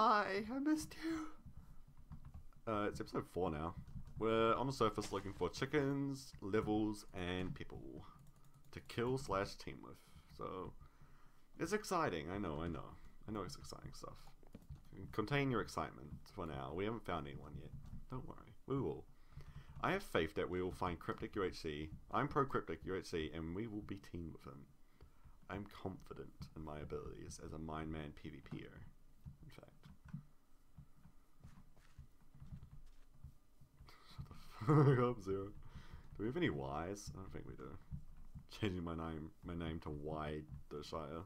hi, I missed you. It's episode 4 now. We're on the surface looking for chickens, levels, and people to kill / team with. So, it's exciting, I know it's exciting stuff. Contain your excitement for now. We haven't found anyone yet. Don't worry, we will. I have faith that we will find Cryptic UHC. I'm pro Cryptic UHC, and we will be teamed with him. I'm confident in my abilities as a Mindman PvPer, in fact. Shut the fuck up, Zero. Do we have any Ys? I don't think we do. Changing my name to Y the Shire.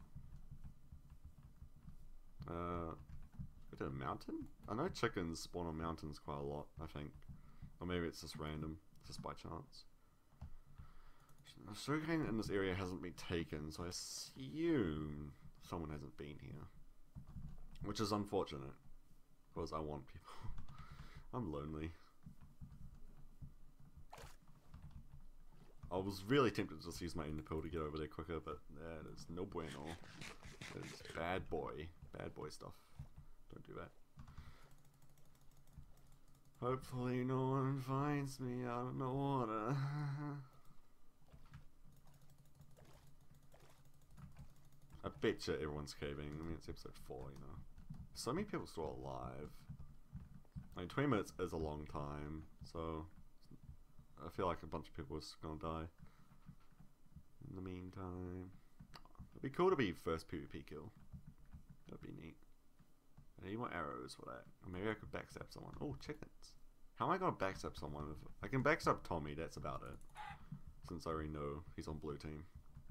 We did a mountain? I know chickens spawn on mountains quite a lot, I think. Or maybe it's just random, just by chance. Sugarcane in this area hasn't been taken, so I assume someone hasn't been here. Which is unfortunate, because I want people. I'm lonely. I was really tempted to just use my ender pill to get over there quicker, but that is no bueno. That is bad boy stuff. Don't do that. Hopefully no one finds me out in the water. I bet you everyone's caving. I mean, it's episode 4, you know. So many people still alive. I mean, 20 minutes is a long time, so I feel like a bunch of people are gonna die. In the meantime, it'd be cool to be first PvP kill. That'd be neat. I need more arrows for that. Or maybe I could backstab someone. Oh, chickens. How am I gonna backstab someone? If I can backstab Tommy, that's about it. Since I already know he's on blue team.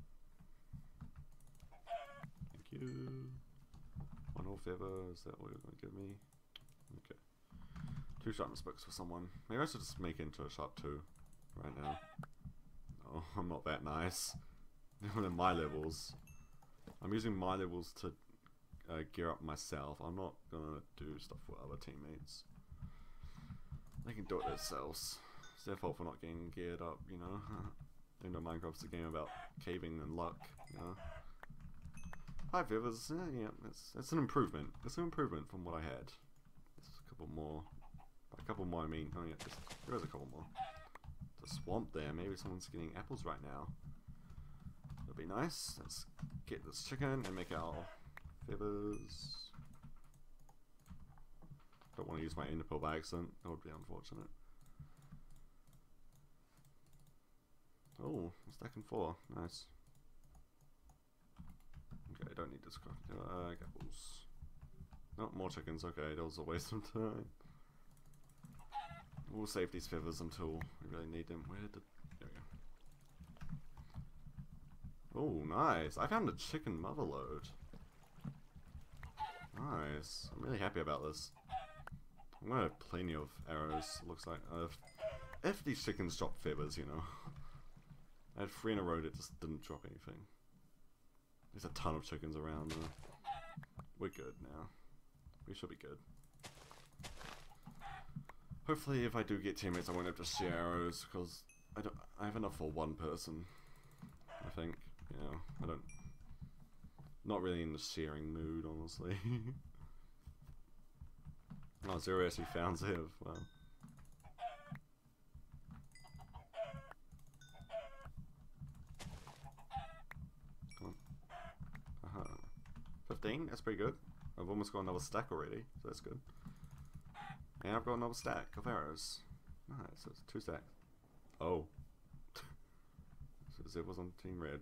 Thank you. 1 whole feather, is that what you're gonna give me? Okay. 2 sharpness books for someone. Maybe I should just make it into a sharp 2 right now. No, I'm not that nice. At my levels. I'm using my levels to gear up myself. I'm not gonna do stuff with other teammates. They can do it themselves. It's their fault for not getting geared up, you know. Even though Minecraft's a game about caving and luck, you know. 5 feathers, yeah, it's an improvement. It's an improvement from what I had. There's a couple more. By a couple more, I mean, oh yeah, there is a couple more. The swamp there, maybe someone's getting apples right now. That'd be nice. Let's get this chicken and make our feathers. Don't want to use my ender pearl by accident. That would be unfortunate. Oh, stack and 4. Nice. Okay, I don't need this. Apples. No, more chickens. Okay, that was a waste of time. We'll save these feathers until we really need them. Where did... There we go. Oh, nice. I found a chicken motherload. Nice. I'm really happy about this. I'm gonna have plenty of arrows, looks like. If these chickens drop feathers, you know. I had 3 in a row that just didn't drop anything. There's a ton of chickens around though. We're good now. We should be good. Hopefully if I do get teammates I won't have to share arrows, because I have enough for 1 person. I think. You know, I don't... Not really in the sharing mood, honestly. Oh, Zero actually found Ziv. Wow. Come on. 15? That's pretty good. I've almost got another stack already, so that's good. And I've got another stack of arrows. Nice, so it's 2 stacks. Oh. So Ziv was on Team Red.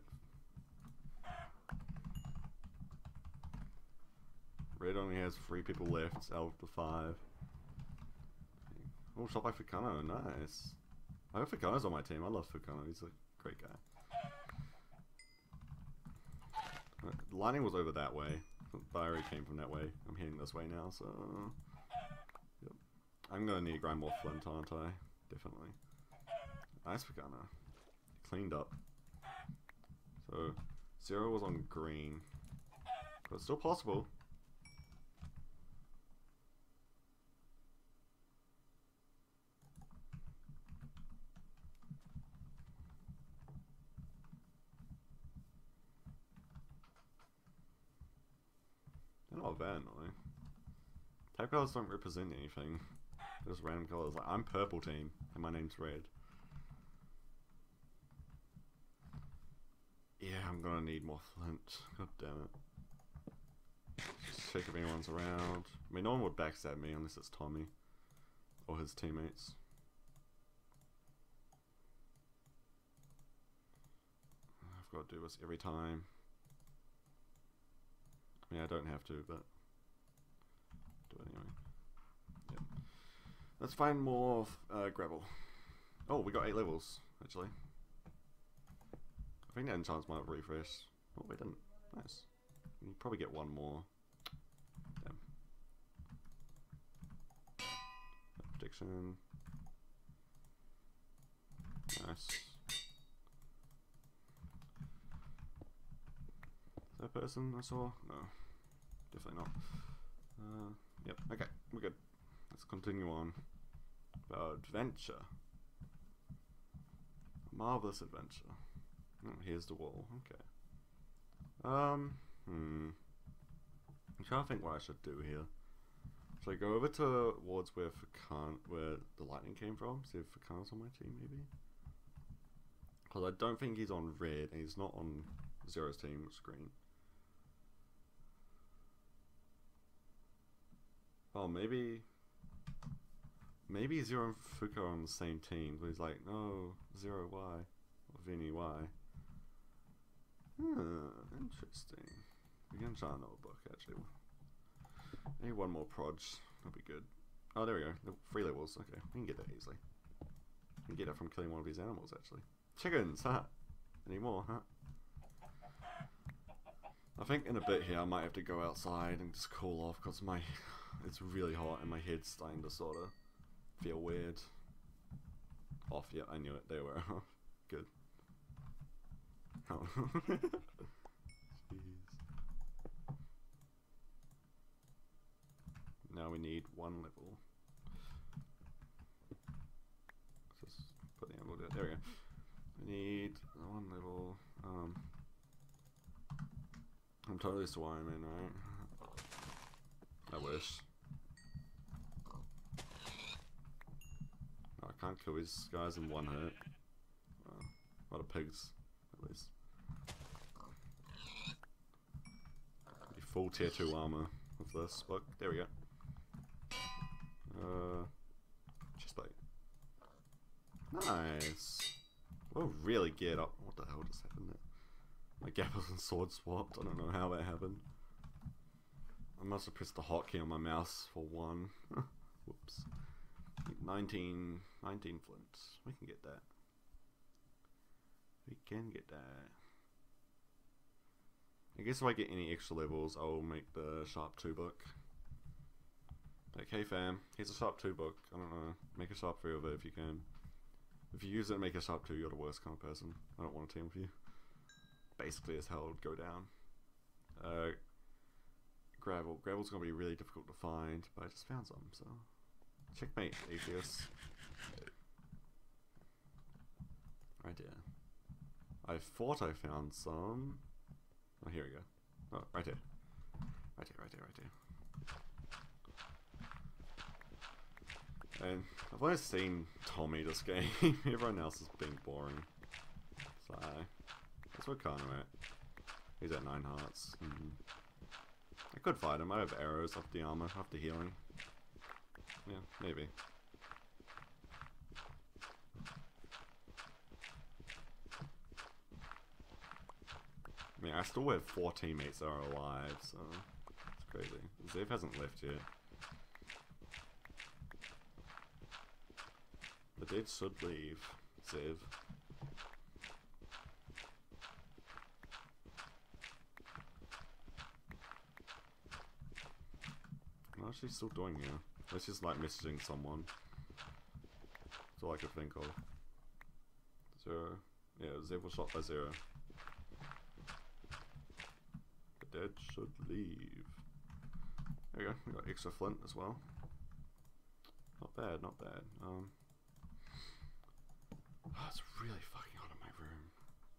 Red only has 3 people left out of the 5. Oh, shot by Fukano, nice. I hope Fukano's on my team. I love Fukano, he's a great guy. The lining was over that way, but I already came from that way. I'm heading this way now, so... Yep. I'm gonna need to grind more flint, aren't I? Definitely. Nice Fukano. Cleaned up. So, 0 was on green. But it's still possible. They're not that annoying. Our colors don't represent anything. They're just random colors. Like, I'm purple team, and my name's red. Yeah, I'm gonna need more flint. God damn it. Just check if anyone's around. I mean, no one would backstab me unless it's Tommy. Or his teammates. I've got to do this every time. I mean, I don't have to, but do it anyway. Yep. Let's find more gravel. Oh, we got 8 levels, actually. I think that enchants might have refreshed. Oh, we didn't. Nice. You probably get one more. Damn. Prediction. Nice. Is that a person I saw? No. Definitely not. Yep, okay, we're good. Let's continue on. Adventure. Marvelous adventure. Oh, here's the wall, okay. I'm trying to think what I should do here. Should I go over towards where the lightning came from? See if Fakana's on my team, maybe? Because I don't think he's on red, and he's not on Zero's team, which is green. Oh, maybe Zero and Fuka are on the same team, but he's like, no, Zero, why? Or Vinny, why? Interesting. We can try another book, actually. Maybe one more proj. That'll be good. Oh, there we go. 3 levels. Okay, we can get that easily. We can get it from killing one of these animals, actually. Chickens, huh? Any more, huh? I think in a bit here I might have to go outside and just cool off because it's really hot and my head's starting to sort of feel weird. Off, yeah, I knew it. They were off. Good. Oh. Jeez. Now we need 1 level. Let's just put the animal there. There we go. We need 1 level. I'm totally swimming, right? I wish. No, I can't kill these guys in 1 hit. A lot of pigs, at least. Be full tier 2 armor with this book. There we go. Chestplate. Nice. We'll really get up. What the hell just happened there? My gappers and sword swapped. I don't know how that happened. I must have pressed the hotkey on my mouse for 1. Whoops. 19 flint. We can get that. We can get that. I guess if I get any extra levels, I'll make the Sharp 2 book. Like, hey fam, here's a Sharp 2 book. I don't know. Make a Sharp 3 of it if you can. If you use it and make a Sharp 2, you're the worst kind of person. I don't want to team with you. Basically, is how it would go down. Gravel. Gravel's gonna be really difficult to find, but I just found some, so. Checkmate, Atheist. Right there. I thought I found some. Oh, here we go. Oh, right here. Right here, right here, right here. And I've only seen Tommy this game. Everyone else has been boring. So, that's what Kano at. He's at 9 hearts. I could fight him. I have arrows off the armor, off the healing. Yeah, maybe. I mean, I still have 4 teammates that are alive, so it's crazy. Zev hasn't left yet. The dead should leave. Zev. What's she still doing here? Let's just like messaging someone. That's all I could think of. 0. Yeah, Zev was shot by 0. The dead should leave. There we go. We got extra flint as well. Not bad, not bad. Oh, it's really fucking hot in my room.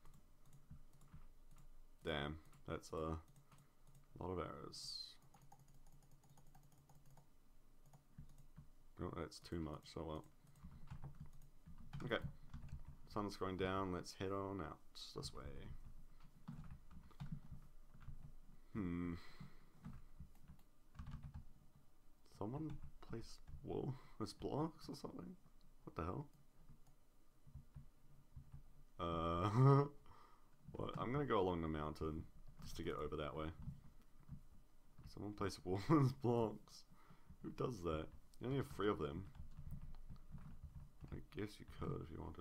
Damn, that's a lot of arrows. Oh, that's too much, so well. Okay. Sun's going down, let's head on out this way. Someone place wall with blocks or something? What the hell? What? I'm gonna go along the mountain just to get over that way. Someone place wall with blocks. Who does that? You only have 3 of them. I guess you could if you wanted.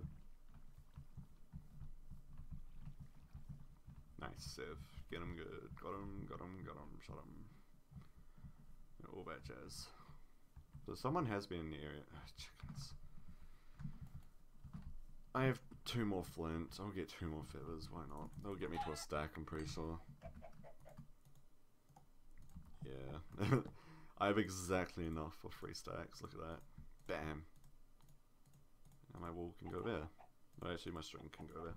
Nice, Civ. Get him good. Got him, got him, got him, shot him. All that jazz. So someone has been in the area. Oh, chickens. I have 2 more flint. I'll get 2 more feathers. Why not? That'll get me to a stack, I'm pretty sure. Yeah. I have exactly enough for 3 stacks. Look at that. Bam. And my wall can go there. No, actually my string can go there.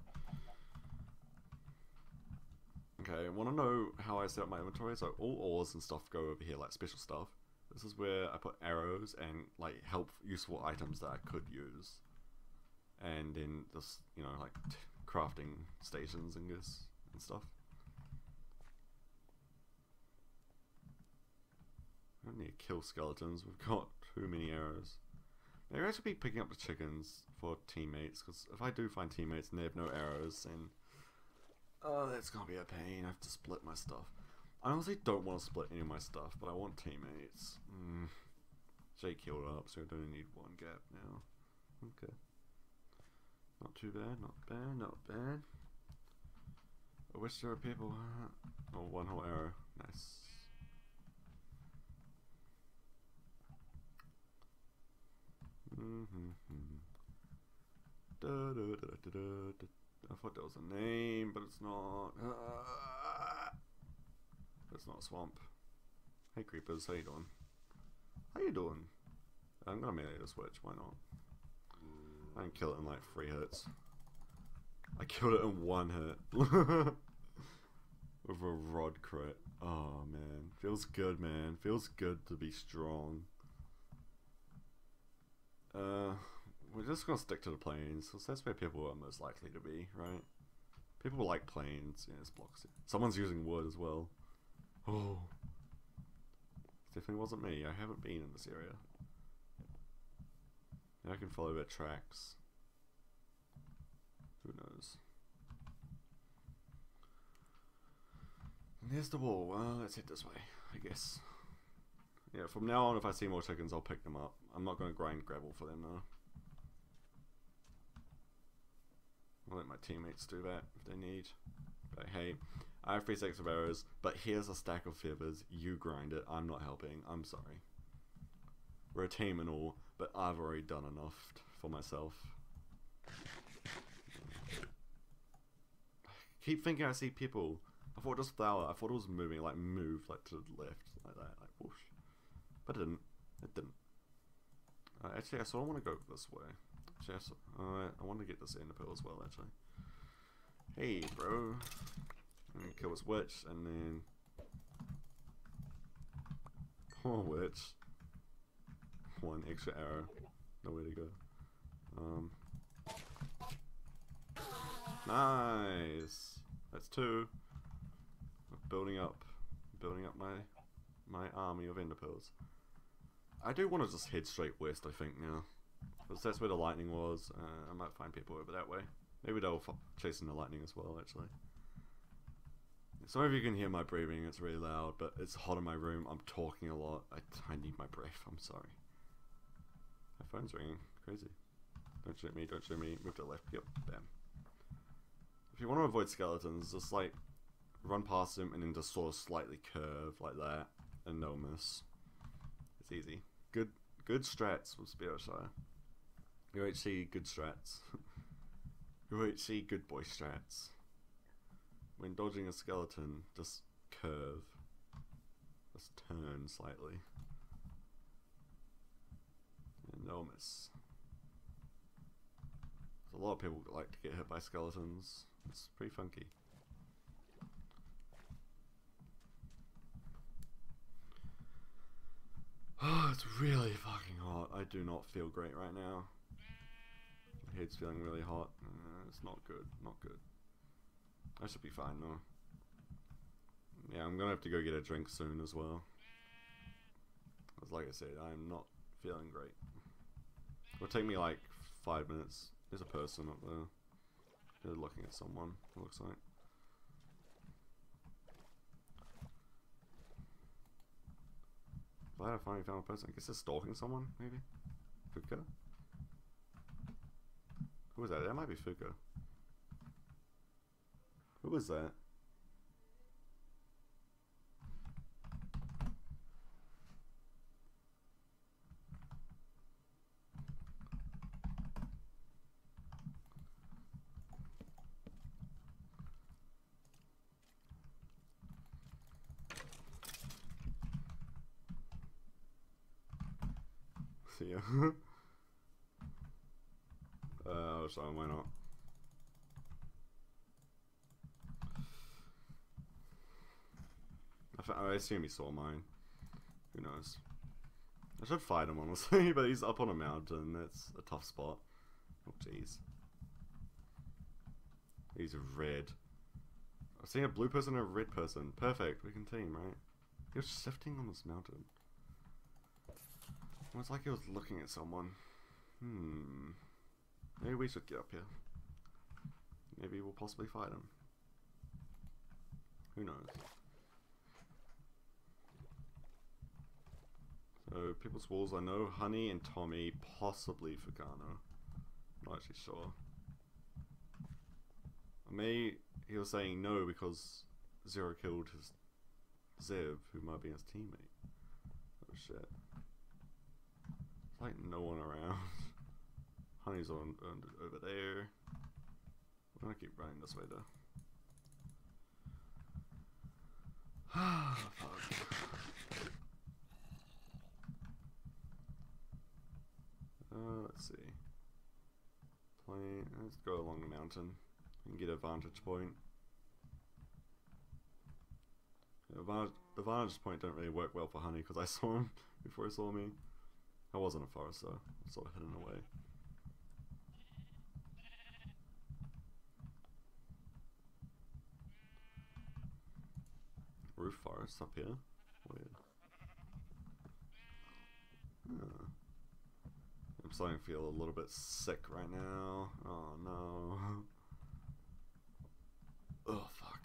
Okay, I want to know how I set up my inventory. So all ores and stuff go over here, like special stuff. This is where I put arrows and like useful items that I could use. And then just, you know, like crafting stations and stuff. I don't need to kill skeletons. We've got too many arrows. Maybe I should be picking up the chickens for teammates, because if I do find teammates and they have no arrows, then oh, that's gonna be a pain. I have to split my stuff. I honestly don't want to split any of my stuff, but I want teammates. Jay killed up, so I don't need 1 gap now. Okay. Not too bad, not bad, not bad. I wish there were people. Oh, 1 whole arrow. Nice. I thought that was a name, but it's not. It's not a swamp. Hey creepers, how you doing? How you doing? I'm gonna melee this witch, why not? I can kill it in like 3 hits. I killed it in 1 hit. With a rod crit. Oh man. Feels good, man. Feels good to be strong. We're just gonna stick to the plains, because that's where people are most likely to be, right? People like plains. Yeah, it's blocks. Someone's using wood as well. Oh. Definitely wasn't me. I haven't been in this area. Now I can follow their tracks. Who knows? And there's the wall. Well, let's head this way, I guess. Yeah, from now on, if I see more chickens, I'll pick them up. I'm not going to grind gravel for them, though. I'll let my teammates do that if they need. But hey, I have 3 stacks of arrows, but here's a stack of feathers. You grind it. I'm not helping. I'm sorry. We're a team and all, but I've already done enough for myself. Keep thinking I see people. I thought it was flower. I thought it was moving, like move, like to the left, like that, like whoosh. But it didn't. It didn't. Actually, I sort of want to go this way. Actually, I want to get this ender pearl as well. Actually. Hey, bro. I'm gonna kill this witch, and then poor witch. 1 extra arrow. Nowhere to go. Nice. That's 2. Building up my army of ender pearls. I do want to just head straight west, I think, now, because that's where the lightning was. I might find people over that way. Maybe they'll chasing the lightning as well, actually. Some of you can hear my breathing. It's really loud, but it's hot in my room. I'm talking a lot. I need my breath. I'm sorry. My phone's ringing. Crazy. Don't shoot me. Don't shoot me. Move to the left. Yep. Bam. If you want to avoid skeletons, just like run past them and then just sort of slightly curve like that, and no miss. It's easy. Good strats with Spiritshire. UHC good strats. UHC good boy strats. When dodging a skeleton, just curve. Just turn slightly. And no miss. There's a lot of people that like to get hit by skeletons. It's pretty funky. Oh, it's really fucking hot. I do not feel great right now. My head's feeling really hot. It's not good. Not good. I should be fine though. Yeah, I'm gonna have to go get a drink soon as well. Because like I said, I'm not feeling great. It'll take me like 5 minutes. There's a person up there. They're looking at someone, it looks like. Glad I finally found a person. I guess they're stalking someone, maybe? Fuka? Who was that? That might be Fuka. Who was that? See ya. Sorry, why not? I assume he saw mine. Who knows? I should fight him honestly, but he's up on a mountain. That's a tough spot. Oh jeez. He's red. I've seen a blue person and a red person. Perfect. We can team, right? He was shifting on this mountain. Well, it's like he was looking at someone. Maybe we should get up here. Maybe we'll possibly fight him. Who knows? So, People's Walls, I know Honey and Tommy, possibly Fugano. Not actually sure. Maybe he was saying no because Zero killed his Zev, who might be his teammate. Oh shit. There's like no one around. Honey's on over there. I'm gonna keep running this way though. Fuck. Let's see. Let's go along the mountain and get a vantage point. The vantage point didn't really work well for Honey because I saw him before he saw me. I was in a forest though, sort of hidden away. Roof forest up here. Weird. Yeah. I'm starting to feel a little bit sick right now. Oh no. Oh fuck.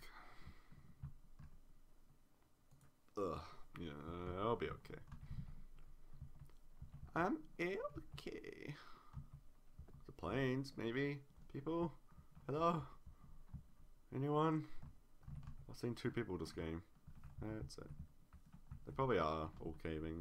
Ugh. Yeah, I'll be okay. I'm okay. The planes, maybe? People? Hello? Anyone? I've seen 2 people this game. That's it. They probably are all caving.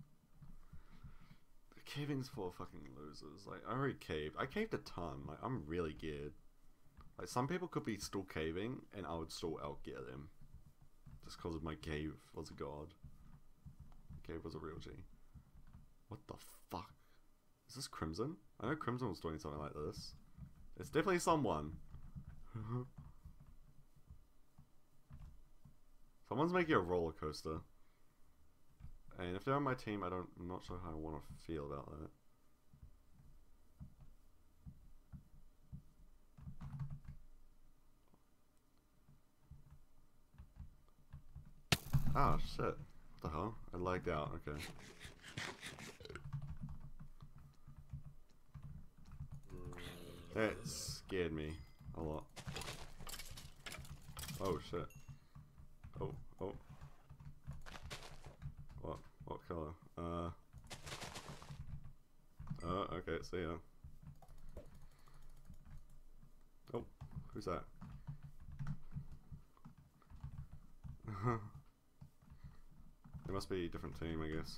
The caving's full of fucking losers. Like, I already caved. I caved a ton. Like, I'm really geared. Like, some people could be still caving, and I would still outgear them. Just because my cave was a god. Cave was a real G. What the fuck? Is this Crimson? I know Crimson was doing something like this. It's definitely someone. Someone's making a roller coaster. And if they're on my team, I'm not sure how I want to feel about that. Ah, shit. What the hell? I lagged out, okay. That scared me a lot. Oh, shit. Oh. What color? Okay, see ya. Oh, who's that? It must be a different team, I guess.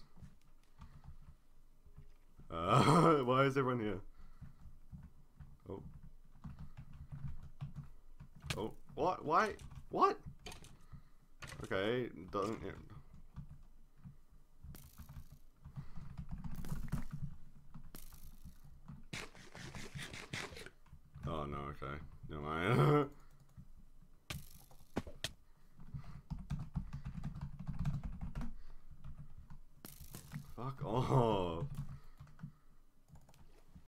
Why is everyone here? Oh. Oh, what? Why? What? Okay, doesn't it? Oh no, okay. Never mind. Fuck Oh.